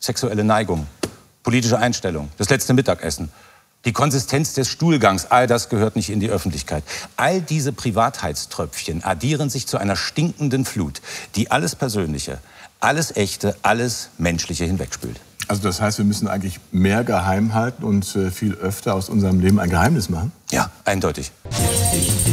sexuelle Neigung, politische Einstellung, das letzte Mittagessen, die Konsistenz des Stuhlgangs, all das gehört nicht in die Öffentlichkeit. All diese Privatheitströpfchen addieren sich zu einer stinkenden Flut, die alles Persönliche, alles Echte, alles Menschliche hinwegspült. Also das heißt, wir müssen eigentlich mehr geheim halten und viel öfter aus unserem Leben ein Geheimnis machen? Ja, eindeutig.